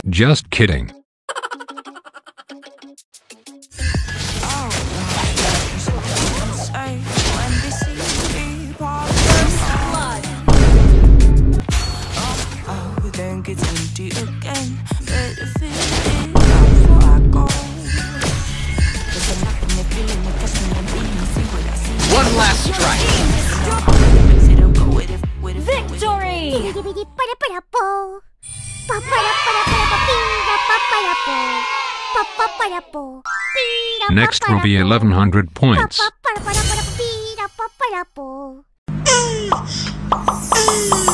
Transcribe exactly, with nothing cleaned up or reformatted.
Just kidding. One last strike. Victory! Next will be eleven hundred points. Ooh.